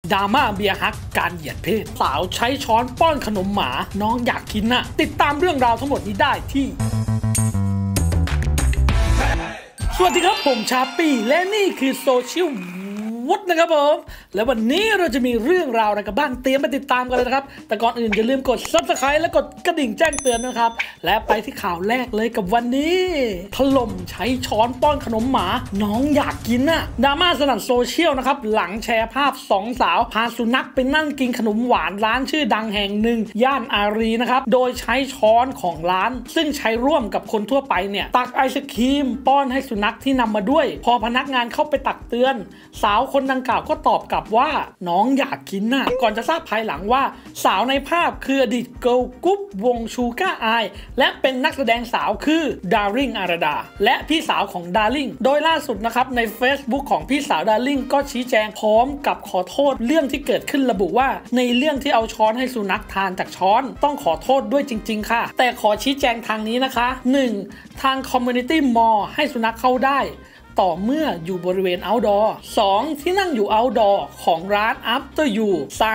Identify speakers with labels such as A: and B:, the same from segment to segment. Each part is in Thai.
A: ดราม่าเบียร์ฮักการเหยียดเพศสาวใช้ช้อนป้อนขนมหมาน้องอยากกินน่ะติดตามเรื่องราวทั้งหมดนี้ได้ที่สวัสดีครับผมชาปี้และนี่คือโซเชียลวุฒนะครับผมและวันนี้เราจะมีเรื่องราวอะไรกันบ้างเตรียมไปติดตามกันเลยนะครับแต่ก่อนอื่นอย่าลืมกด Subscribe และกดกระดิ่งแจ้งเตือนนะครับและไปที่ข่าวแรกเลยกับวันนี้ถล่มใช้ช้อนป้อนขนมหมาน้องอยากกินน่ะดราม่าสนั่นโซเชียลนะครับหลังแชร์ภาพ2 สาวพาสุนัขไปนั่งกินขนมหวานร้านชื่อดังแห่งหนึ่งย่านอารีนะครับโดยใช้ช้อนของร้านซึ่งใช้ร่วมกับคนทั่วไปเนี่ยตักไอศครีมป้อนให้สุนัขที่นำมาด้วยพอพนักงานเข้าไปตักเตือนสาวคนดังกล่าวก็ตอบกลับว่าน้องอยากกินน่ะก่อนจะทราบภายหลังว่าสาวในภาพคืออดีตเกิร์ลกรุ๊ปวงชูก้าอายและเป็นนักแสดงสาวคือดาริ่งอาราดาและพี่สาวของดาริ่งโดยล่าสุดนะครับใน Facebook ของพี่สาวดาริ่งก็ชี้แจงพร้อมกับขอโทษเรื่องที่เกิดขึ้นระบุว่าในเรื่องที่เอาช้อนให้สุนัขทานจากช้อนต้องขอโทษด้วยจริงๆค่ะแต่ขอชี้แจงทางนี้นะคะ 1. ทาง Community Mall ให้สุนัขเข้าได้ต่อเมื่ออยู่บริเวณ outdoor 2. ที่นั่งอยู่ outdoor ของร้าน after you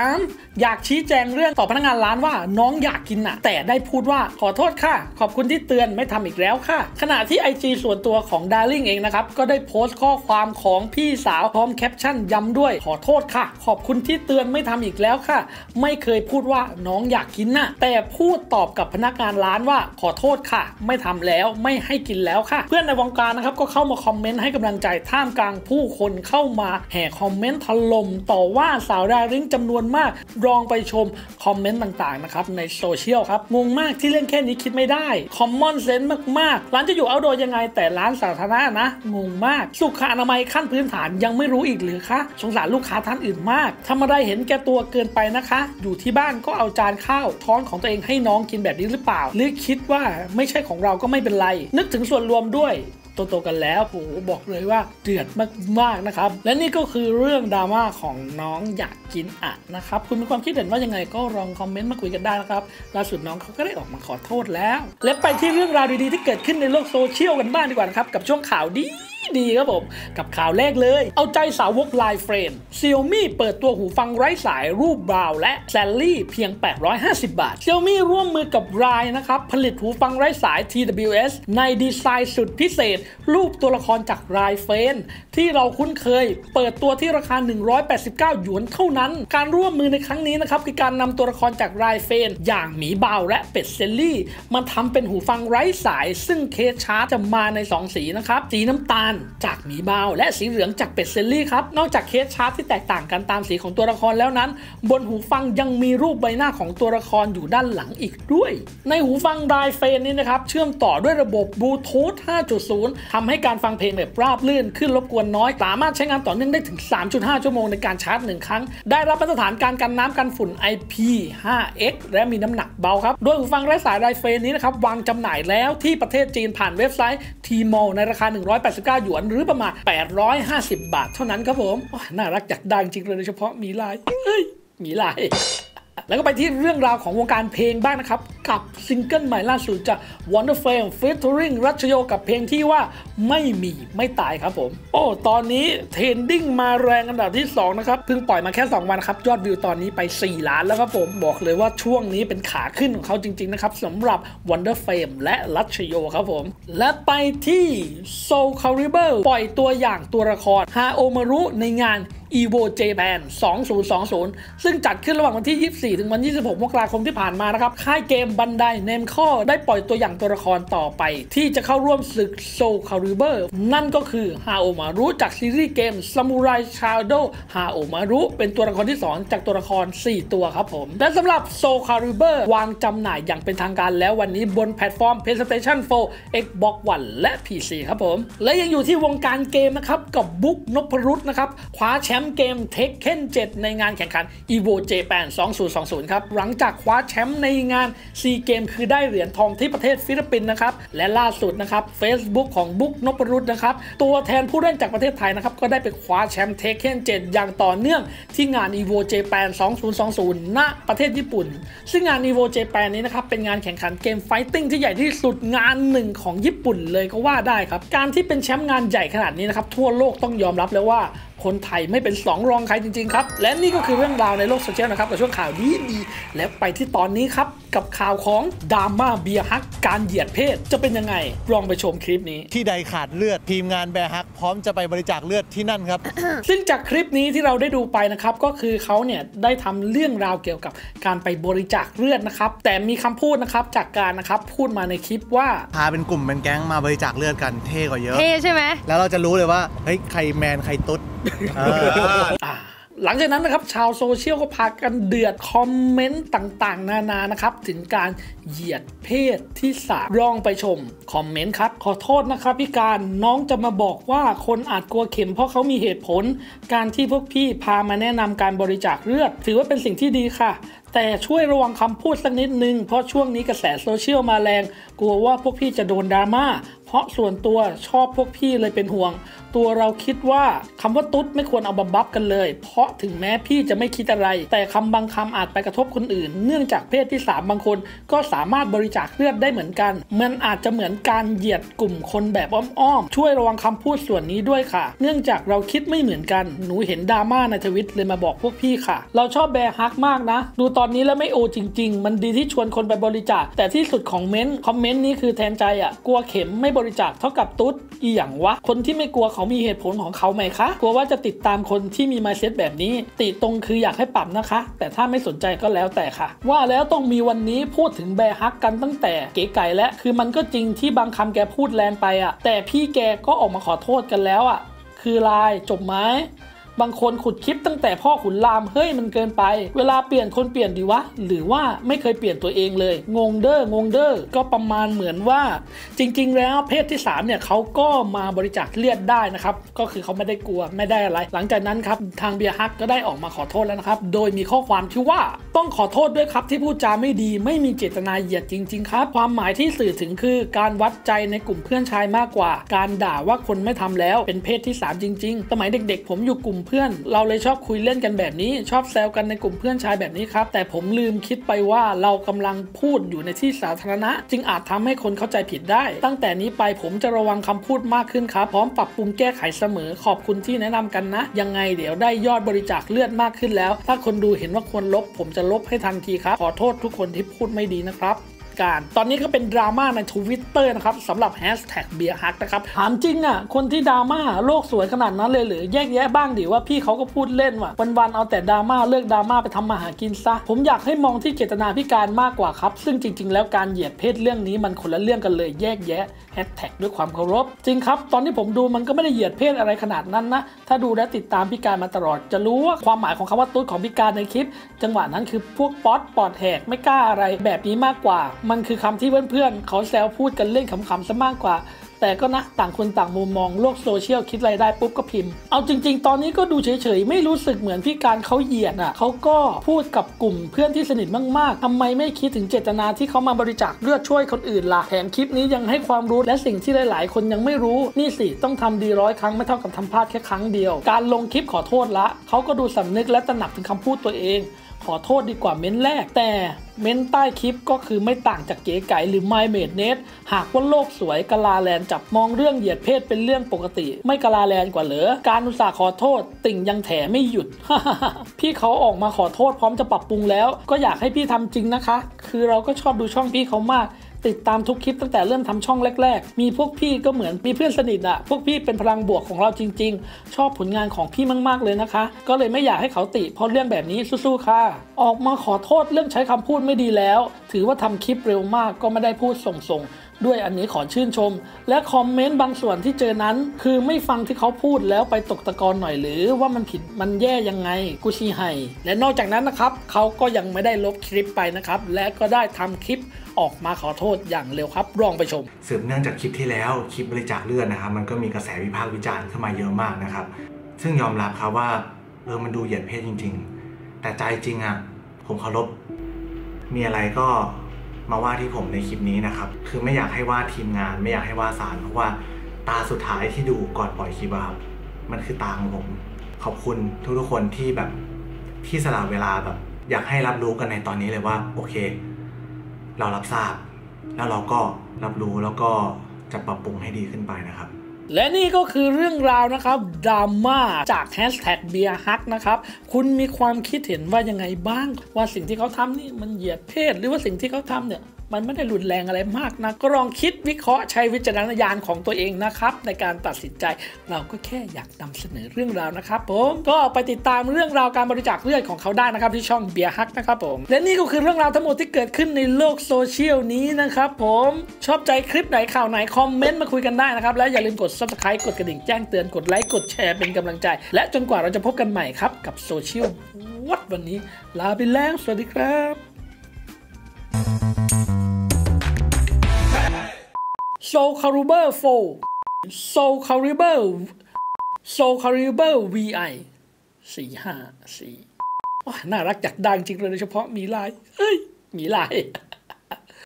A: 3. อยากชี้แจงเรื่องต่อพนักงานร้านว่าน้องอยากกินน่ะแต่ได้พูดว่าขอโทษค่ะขอบคุณที่เตือนไม่ทำอีกแล้วค่ะขณะที่ IG ส่วนตัวของ Darling เองนะครับก็ได้โพสต์ข้อความของพี่สาวพร้อมแคปชั่นย้ำด้วยขอโทษค่ะขอบคุณที่เตือนไม่ทำอีกแล้วค่ะไม่เคยพูดว่าน้องอยากกินน่ะแต่พูดตอบกับพนักงานร้านว่าขอโทษค่ะไม่ทำแล้วไม่ให้กินแล้วค่ะเพื่อนในวงการนะครับก็เข้ามาคอมเมนต์ให้กำลังใจท่ามกลางผู้คนเข้ามาแห่คอมเมนต์ถล่มต่อว่าสาวดาริ่งจำนวนมากลองไปชมคอมเมนต์ต่างๆนะครับในโซเชียลครับงงมากที่เรื่องแค่นี้คิดไม่ได้คอมมอนเซนส์มากๆร้านจะอยู่เอาท์ดอร์ยังไงแต่ร้านสาธารณะนะงงมากสุขอนามัยขั้นพื้นฐานยังไม่รู้อีกหรือคะสงสารลูกค้าท่านอื่นมากทำอะไรเห็นแก่ตัวเกินไปนะคะอยู่ที่บ้านก็เอาจานข้าวช้อนของตัวเองให้น้องกินแบบนี้หรือเปล่าหรือคิดว่าไม่ใช่ของเราก็ไม่เป็นไรนึกถึงส่วนรวมด้วยโตกันแล้วโหบอกเลยว่าเดือดมากๆนะครับและนี่ก็คือเรื่องดราม่าของน้องอยากกินอะนะครับคุณมีความคิดเห็นว่ายังไงก็ลองคอมเมนต์มาคุยกันได้นะครับล่าสุดน้องเขาก็ได้ออกมาขอโทษแล้วและไปที่เรื่องราวดีๆที่เกิดขึ้นในโลกโซเชียลกันบ้างดีกว่านะครับกับช่วงข่าวดีครับผมกับข่าวแรกเลยเอาใจสาวกไลน์เฟรนด์ Xiaomi เปิดตัวหูฟังไร้สายรูปบราวน์และแซลลี่เพียง850 บาท Xiaomi ร่วมมือกับไรนะครับผลิตหูฟังไร้สาย TWS ในดีไซน์สุดพิเศษรูปตัวละครจากไรเฟรนด์ที่เราคุ้นเคยเปิดตัวที่ราคา189 หยวนเท่านั้นการร่วมมือในครั้งนี้นะครับคือการนำตัวละครจากไรเฟรนด์อย่างหมีบาวและเป็ดเซลลี่มาทำเป็นหูฟังไร้สายซึ่งเคสชาร์จจะมาใน2สีนะครับสีน้ำตาลจากหมีบาวและสีเหลืองจากเป็ดเซลลี่ครับนอกจากเคสชาร์จที่แตกต่างกันตามสีของตัวละครแล้วนั้นบนหูฟังยังมีรูปใบหน้าของตัวละครอยู่ด้านหลังอีกด้วยในหูฟังไรเฟรนด์นี้นะครับเชื่อมต่อด้วยระบบบลูทูธ 5.0 ทำให้การฟังเพลงแบบราบลื่นขึ้นรบกวนน้อยสามารถใช้งานต่อเนื่องได้ถึง 3.5 ชั่วโมงในการชาร์จ1ครั้งได้รับมาตรฐานการกันน้ำกันฝุ่น IP5X และมีน้ำหนักเบาครับโดยหูฟังไร้สายไรเฟรนด์นี้นะครับวางจำหน่ายแล้วที่ประเทศจีนผ่านเว็บไซต์ Tmall ในราคา189 หยวนหรือประมาณ850 บาทเท่านั้นครับผมน่ารักจัดได้จริงเลยโดยเฉพาะมีลายมีลายแล้วก็ไปที่เรื่องราวของวงการเพลงบ้างนะครับกับซิงเกิลใหม่ล่าสุดจาก Wonderfame featuring รัชโยกับเพลงที่ว่าไม่มีไม่ตายครับผมตอนนี้เทรนดิ้งมาแรงอันดับที่2นะครับเพิ่งปล่อยมาแค่2 วันครับยอดวิวตอนนี้ไป4 ล้านแล้วครับผมบอกเลยว่าช่วงนี้เป็นขาขึ้นของเขาจริงๆนะครับสำหรับ Wonderfame และรัชโยครับผมและไปที่ Soul Calibur ปล่อยตัวอย่างตัวละครฮาโอมารุในงานEvo Japan 2020 ซึ่งจัดขึ้นระหว่างวันที่ 24 ถึงวัน 26 มกราคมที่ผ่านมานะครับค่ายเกมบันไดเนมข้อได้ปล่อยตัวอย่างตัวละครต่อไปที่จะเข้าร่วมศึก Soul Calibur นั่นก็คือฮาโอมารุจากซีรีส์เกม Samurai Shadow ฮาโอมารุเป็นตัวละครที่2จากตัวละคร4 ตัวครับผมและสำหรับ Soul Calibur วางจำหน่ายอย่างเป็นทางการแล้ววันนี้บนแพลตฟอร์ม PlayStation 4 Xbox One และ PC ครับผมและยังอยู่ที่วงการเกมนะครับกับบุ๊กนพรุตนะครับคว้าแชมป์เกม Tekken 7 ในงานแข่งขัน Evo Japan 2020 ครับหลังจากคว้าแชมป์ในงานซีเกมคือได้เหรียญทองที่ประเทศฟิลิปปินส์นะครับและล่าสุดนะครับ Facebook ของบุ๊กนพรุตนะครับตัวแทนผู้เล่นจากประเทศไทยนะครับก็ได้ไปคว้าแชมป์ Tekken 7 อย่างต่อเนื่องที่งาน Evo Japan 2020 ณ ประเทศญี่ปุ่นซึ่งงาน Evo Japan นี้นะครับเป็นงานแข่งขันเกมไฟติ้งที่ใหญ่ที่สุดงานหนึ่งของญี่ปุ่นเลยก็ว่าได้ครับการที่เป็นแชมป์งานใหญ่ขนาดนี้นะครับทั่วโลกต้องยอมรับเลยว่าคนไทยไม่เป็นสองรองใครจริงๆครับและนี่ก็คือเรื่องราวในโลกโซเชียลนะครับกับช่วงข่าวดีๆแล้วไปที่ตอนนี้ครับกับข่าวของดราม่าเบียร์ฮักการเหยียดเพศจะเป็นยังไงลองไปชมคลิปนี้
B: ที่ใดขาดเลือดทีมงานแบร์ฮักพร้อมจะไปบริจาคเลือดที่นั่นครับ
A: ซึ่งจากคลิปนี้ที่เราได้ดูไปนะครับก็คือเขาเนี่ยได้ทำเรื่องราวเกี่ยวกับการไปบริจาคเลือดนะครับแต่มีคำพูดนะครับจากการนะครับพูดมาในคลิปว่า
B: พาเป็นกลุ่มเป็นแก๊งมาบริจาคเลือดกันเท่กว่าเยอะ
C: เท่ใช่ไหม
B: แล้วเราจะรู้เลยว่าเฮ้ยใครแมนใครตุ๊ด
A: หลังจากนั้นนะครับชาวโซเชียลก็พากันเดือดคอมเมนต์ต่างๆนานานะครับถึงการเหยียดเพศที่3ลองไปชมคอมเมนต์ครับขอโทษนะครับพี่การน้องจะมาบอกว่าคนอาจกลัวเข็มเพราะเขามีเหตุผลการที่พวกพี่พามาแนะนำการบริจาคเลือดถือว่าเป็นสิ่งที่ดีค่ะแต่ช่วยระวังคำพูดสักนิดนึงเพราะช่วงนี้กระแสโซเชียลมาแรงกลัวว่าพวกพี่จะโดนดราม่าเพราะส่วนตัวชอบพวกพี่เลยเป็นห่วงตัวเราคิดว่าคำว่าตุ๊ดไม่ควรเอาบับกันเลยเพราะถึงแม้พี่จะไม่คิดอะไรแต่คำบางคำอาจไปกระทบคนอื่นเนื่องจากเพศที่3บางคนก็สามารถบริจาคเลือดได้เหมือนกันมันอาจจะเหมือนการเหยียดกลุ่มคนแบบอ้อมๆช่วยระวังคำพูดส่วนนี้ด้วยค่ะเนื่องจากเราคิดไม่เหมือนกันหนูเห็นดราม่าในทวิตเลยมาบอกพวกพี่ค่ะเราชอบแบร์ฮักมากนะดูตอนนี้แล้วไม่โอจริงๆมันดีที่ชวนคนไปบริจาคแต่ที่สุดของคอมเมนต์นี้คือแทนใจกลัวเข็มไม่บริจาคเท่ากับตุ๊ดอีหยังวะคนที่ไม่กลัวเขามีเหตุผลของเขาไหมคะกลัวว่าจะติดตามคนที่มี mindset แบบนี้ติตรงคืออยากให้ปรับนะคะแต่ถ้าไม่สนใจก็แล้วแต่ค่ะว่าแล้วต้องมีวันนี้พูดถึงแบร์ฮักกันตั้งแต่เก๋ไก่และคือมันก็จริงที่บางคำแกพูดแรงไปแต่พี่แกก็ออกมาขอโทษกันแล้วคือลายจบไหมบางคนขุดคลิปตั้งแต่พ่อขุนรามเฮ้ยมันเกินไปเวลาเปลี่ยนคนเปลี่ยนดีวะหรือว่าไม่เคยเปลี่ยนตัวเองเลยงงเด้อก็ประมาณเหมือนว่าจริงๆแล้วเพศที่3เนี่ยเขาก็มาบริจาคเลือดได้นะครับก็คือเขาไม่ได้กลัวไม่ได้อะไรหลังจากนั้นครับทางเบียร์ฮักก็ได้ออกมาขอโทษแล้วนะครับโดยมีข้อความที่ว่าต้องขอโทษด้วยครับที่พูดจาไม่ดีไม่มีเจตนาเหยียดจริงๆครับความหมายที่สื่อถึงคือการวัดใจในกลุ่มเพื่อนชายมากกว่าการด่าว่าคนไม่ทำแล้วเป็นเพศที่3จริงๆสมัยเด็กๆผมอยู่กลุ่มเพื่อนเราเลยชอบคุยเล่นกันแบบนี้ชอบแซวกันในกลุ่มเพื่อนชายแบบนี้ครับแต่ผมลืมคิดไปว่าเรากำลังพูดอยู่ในที่สาธารณะจึงอาจทำให้คนเข้าใจผิดได้ตั้งแต่นี้ไปผมจะระวังคำพูดมากขึ้นครับพร้อมปรับปรุงแก้ไขเสมอขอบคุณที่แนะนำกันนะยังไงเดี๋ยวได้ยอดบริจาคเลือดมากขึ้นแล้วถ้าคนดูเห็นว่าควรลบผมจะลบให้ทันทีครับขอโทษทุกคนที่พูดไม่ดีนะครับตอนนี้ก็เป็นดราม่าใน Twitter นะครับสำหรับแฮชแท็กเบียร์ฮักนะครับถามจริงคนที่ดราม่าโลกสวยขนาดนั้นเลยหรือแยกแยะบ้างดิว่าพี่เขาก็พูดเล่นว่ะวันๆเอาแต่ดราม่าเลิกดราม่าไปทำมาหากินซะผมอยากให้มองที่เจตนาพิการมากกว่าครับซึ่งจริงๆแล้วการเหยียดเพศเรื่องนี้มันคนละเรื่องกันเลยแยกแยะแฮชแท็กด้วยความเคารพจริงครับตอนที่ผมดูมันก็ไม่ได้เหยียดเพศอะไรขนาดนั้นนะถ้าดูและติดตามพิการมาตลอดจะรู้ว่าความหมายของคำว่าตุ๊ดของพิการในคลิปจังหวะนั้นคือพวกป๊อตปอดแหกไม่กล้าอะไรแบบนี้มากกว่ามันคือคำที่เพื่อนๆเขาแซวพูดกันเล่นขำๆซะมากกว่าแต่ก็นะต่างคนต่างมุมมองโลกโซเชียลคิดอะไรได้ปุ๊บก็พิมพ์เอาจริงๆตอนนี้ก็ดูเฉยๆไม่รู้สึกเหมือนพี่การเขาเหยียดเขาก็พูดกับกลุ่มเพื่อนที่สนิทมากๆทำไมไม่คิดถึงเจตนาที่เขามาบริจาคเลือดช่วยคนอื่นล่ะแถมคลิปนี้ยังให้ความรู้และสิ่งที่หลายๆคนยังไม่รู้นี่สิต้องทำดี100 ครั้งไม่เท่ากับทำพลาดแค่ครั้งเดียวการลงคลิปขอโทษละเขาก็ดูสำนึกและตระหนักถึงคำพูดตัวเองขอโทษดีกว่าเม้นแรกแต่เม้นใต้คลิปก็คือไม่ต่างจากเก๋ไก่หรือ My Made Net หากว่าโลกสวยกะลาแลนจับมองเรื่องเหยียดเพศเป็นเรื่องปกติไม่กะลาแลนกว่าเหรอการอุตส่าห์ขอโทษติ่งยังแถไม่หยุด พี่เขาออกมาขอโทษพร้อมจะปรับปรุงแล้วก็อยากให้พี่ทำจริงนะคะคือเราก็ชอบดูช่องพี่เขามากติดตามทุกคลิปตั้งแต่เริ่มทำช่องแรกๆมีพวกพี่ก็เหมือนมีเพื่อนสนิทพวกพี่เป็นพลังบวกของเราจริงๆชอบผลงานของพี่มากๆเลยนะคะก็เลยไม่อยากให้เขาติเพราะเรื่องแบบนี้สู้ๆค่ะออกมาขอโทษเรื่องใช้คำพูดไม่ดีแล้วถือว่าทำคลิปเร็วมากก็ไม่ได้พูดส่งด้วยอันนี้ขอชื่นชมและคอมเมนต์บางส่วนที่เจอนั้นคือไม่ฟังที่เขาพูดแล้วไปตกตะกอนหน่อยหรือว่ามันผิดมันแย่ยังไงกูชี้ให้และนอกจากนั้นนะครับเขาก็ยังไม่ได้ลบคลิปไปนะครับและก็ได้ทำคลิปออกมาขอโทษอย่างเร็วครับลองไปชม
D: สืบเนื่องจากคลิปที่แล้วคลิปบริจาคเลือดนะครับมันก็มีกระแสวิพากษ์วิจารณ์ขึ้นมาเยอะมากนะครับซึ่งยอมรับครับว่ามันดูเหยียดเพศจริงๆแต่ใจจริงผมเคารพมีอะไรก็มาว่าที่ผมในคลิปนี้นะครับคือไม่อยากให้ว่าทีมงานไม่อยากให้ว่าศาลเพราะว่าตาสุดท้ายที่ดูก่อนปล่อยคลิปครับมันคือตาของผมขอบคุณทุกๆคนที่แบบที่สละเวลาแบบอยากให้รับรู้กันในตอนนี้เลยว่าโอเคเรารับทราบแล้วเราก็รับรู้แล้วก็จะปรับปรุงให้ดีขึ้นไปนะครับ
A: และนี่ก็คือเรื่องราวนะครับดราม่าจากแฮชแท็กเบียร์ฮักนะครับคุณมีความคิดเห็นว่ายังไงบ้างว่าสิ่งที่เขาทำนี่มันเหยียดเพศหรือว่าสิ่งที่เขาทำเนี่ยมันไม่ได้รุนแรงอะไรมากนะก็ลองคิดวิเคราะห์ใช้วิจารณญาณของตัวเองนะครับในการตัดสินใจเราก็แค่อยากนำเสนอเรื่องราวนะครับผมก็ไปติดตามเรื่องราวการบริจาคเลือดของเขาได้นะครับที่ช่องเบียร์ฮักนะครับผมและนี่ก็คือเรื่องราวทั้งหมดที่เกิดขึ้นในโลกโซเชียลนี้นะครับผมชอบใจคลิปไหนข่าวไหนคอมเมนต์มาคุยกันได้นะครับและอย่าลืมกด Subscribe กดกระดิ่งแจ้งเตือนกดไลค์กดแชร์เป็นกำลังใจและจนกว่าเราจะพบกันใหม่ครับกับโซเชียลวันนี้ลาไปแล้วสวัสดีครับ Soul Calibur 4 Soul Calibur VI 454น่ารักจัดดังจริงเลยโดยเฉพาะมีลายเฮ้ยมีลาย